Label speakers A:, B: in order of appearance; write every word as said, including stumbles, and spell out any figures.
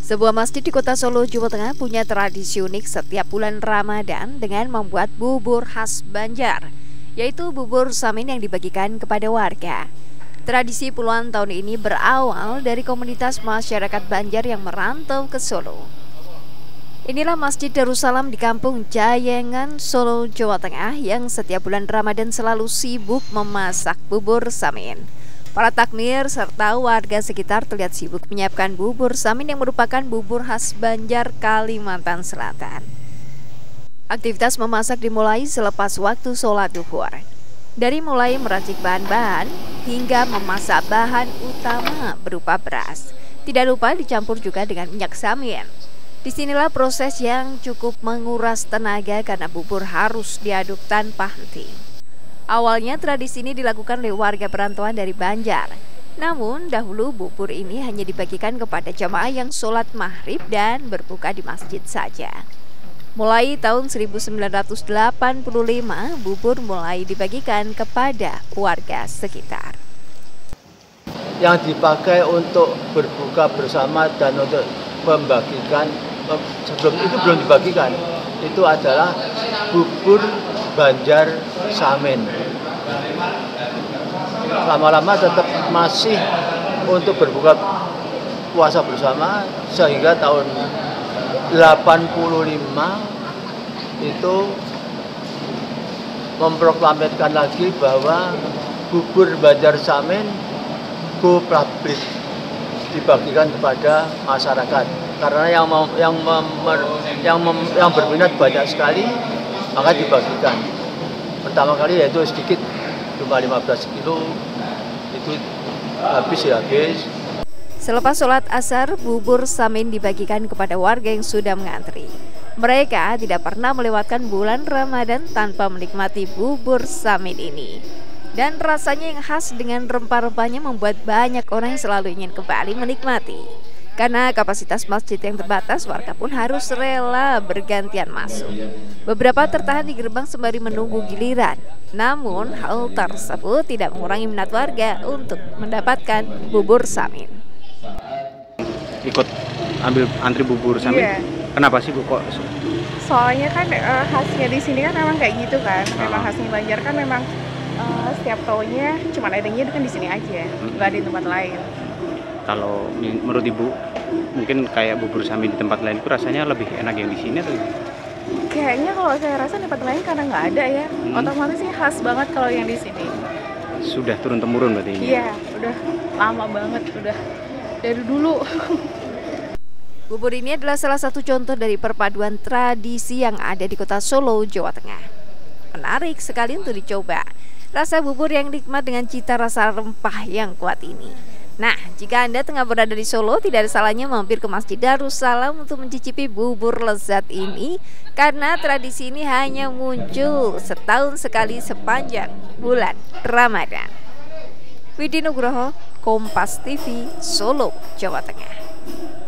A: Sebuah masjid di kota Solo, Jawa Tengah punya tradisi unik setiap bulan Ramadan dengan membuat bubur khas Banjar, yaitu bubur samin yang dibagikan kepada warga. Tradisi puluhan tahun ini berawal dari komunitas masyarakat Banjar yang merantau ke Solo. Inilah Masjid Darussalam di Kampung Jayengan, Solo, Jawa Tengah yang setiap bulan Ramadan selalu sibuk memasak bubur samin. Para takmir serta warga sekitar terlihat sibuk menyiapkan bubur samin yang merupakan bubur khas Banjar, Kalimantan Selatan. Aktivitas memasak dimulai selepas waktu sholat duhur. Dari mulai meracik bahan-bahan hingga memasak bahan utama berupa beras. Tidak lupa dicampur juga dengan minyak samin. Disinilah proses yang cukup menguras tenaga karena bubur harus diaduk tanpa henti. Awalnya tradisi ini dilakukan oleh warga perantauan dari Banjar. Namun dahulu bubur ini hanya dibagikan kepada jamaah yang sholat maghrib dan berbuka di masjid saja. Mulai tahun seribu sembilan ratus delapan puluh lima, bubur mulai dibagikan kepada warga sekitar.
B: Yang dipakai untuk berbuka bersama dan untuk membagikan, sebelum itu belum dibagikan, itu adalah bubur Banjar samin. Lama-lama tetap masih untuk berbuka puasa bersama, sehingga tahun delapan puluh lima itu memproklamirkan lagi bahwa bubur Banjar samin go public, dibagikan kepada masyarakat. Karena yang mem, yang mem, yang mem, yang berminat banyak sekali, maka dibagikan. Pertama kali yaitu sedikit, cuma lima belas kilo, itu habis ya habis.
A: Selepas sholat asar, bubur samin dibagikan kepada warga yang sudah mengantri. Mereka tidak pernah melewatkan bulan Ramadan tanpa menikmati bubur samin ini. Dan rasanya yang khas dengan rempah-rempahnya membuat banyak orang yang selalu ingin kembali menikmati. Karena kapasitas masjid yang terbatas, warga pun harus rela bergantian masuk. Beberapa tertahan di gerbang sembari menunggu giliran. Namun hal tersebut tidak mengurangi minat warga untuk mendapatkan bubur samin.
C: Ikut ambil antri bubur samin. Iya. Kenapa sih Bu kok?
D: Soalnya kan uh, khasnya di sini kan memang kayak gitu kan. Memang khasnya Banjar kan memang uh, setiap tahunnya cuma adanya kan di sini aja, hmm. nggak ada di tempat lain.
C: Kalau menurut Ibu, mungkin kayak bubur samin di tempat lain itu rasanya lebih enak yang di sini atau?
D: Kayaknya kalau saya rasa di tempat lain karena nggak ada ya, hmm. otomatis sih khas banget kalau yang di sini.
C: Sudah turun temurun berarti ini?
D: Iya, udah lama banget, udah dari dulu.
A: Bubur ini adalah salah satu contoh dari perpaduan tradisi yang ada di kota Solo, Jawa Tengah. Menarik sekali untuk dicoba. Rasa bubur yang nikmat dengan cita rasa rempah yang kuat ini. Nah, jika Anda tengah berada di Solo, tidak ada salahnya mampir ke Masjid Darussalam untuk mencicipi bubur lezat ini, karena tradisi ini hanya muncul setahun sekali sepanjang bulan Ramadan. Widi Nugroho, Kompas T V, Solo, Jawa Tengah.